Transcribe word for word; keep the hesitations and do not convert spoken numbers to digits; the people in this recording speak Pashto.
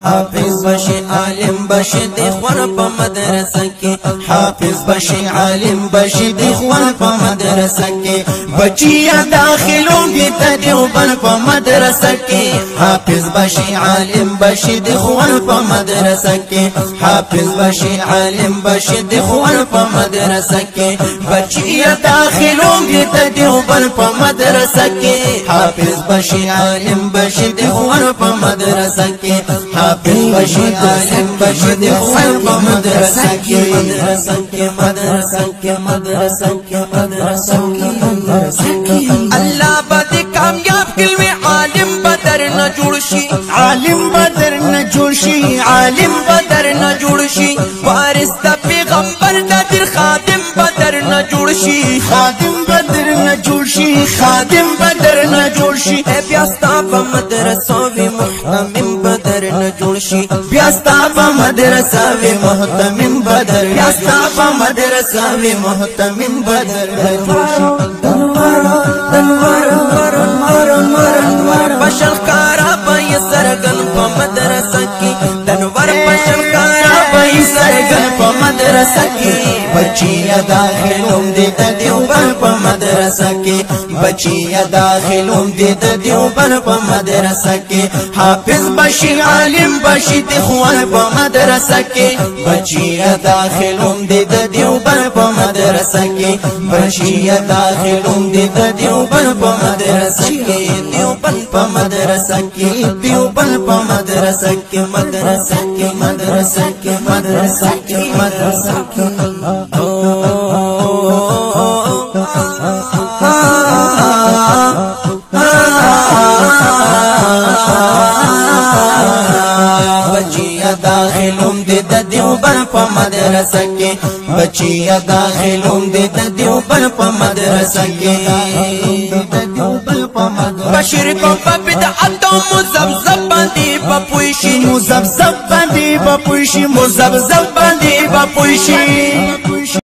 حافظ بشي عالم بشي د خور په مدرسه کې حافظ بشي عالم بشي د خور په مدرسه کې بچي داخلون دي ته دیوبند په مدرسه کې حافظ بشي عالم بشي د خور په مدرسه کې حافظ بشي عالم بشي د خور په مدرسه کې بچي داخلون دي ته دیوبند په مدرسه کې حافظ بشي عالم بشي د خور په مدرسه کې حافظ بشي عالم بشي د خور په مدرسه کې مدرسه کې مدرسه کې مدرسه کې مدرسه کې الله به کامیاب کلمه عالم بدر نه جوړ شي عالم بدر نه جوړ شي عالم بدر نه جوړ شي وارث د پیغمبر د در خادم بدر نه جوړ شي خادم بدر نه جوړ شي خادم بدر نه جوړ شي بیا ستا په مدرسو وی محتمم بدر نه جوړ شي بیا ستا په مدرسه وی محتمم بدر بیا ستا په مدرسه وی محتمم بدر نه جوړ شي دنوار دنوار دنوار دنوار بشلکارا به سرګن په مدرسه کې دنوار بشلکارا به سرګن په مدرسه کې بچی داخلوم دي د دیوبند په مدرسه کې بچی داخلوم دي د دیوبند په مدرسه کې حافظ بشي عالم بشي د خور په مدرسه کې بچی داخلوم دي د دیوبند په مدرسه کې بچی داخلوم دي د دیوبند په مدرسه کې دیوبند په مدرسه کې دیوبند په مدرسه کې مدرسه کې مدرسه کې مدرسه کې مدرسه کې داخلوم دي د دیوبند په مدرسه کې بچي داخلوم دي د دیوبند په مدرسه کې بشیر کو په بدعت او مزبزب باندې په پوښي مزبزب باندې په پوښي مزبزب باندې په پوښي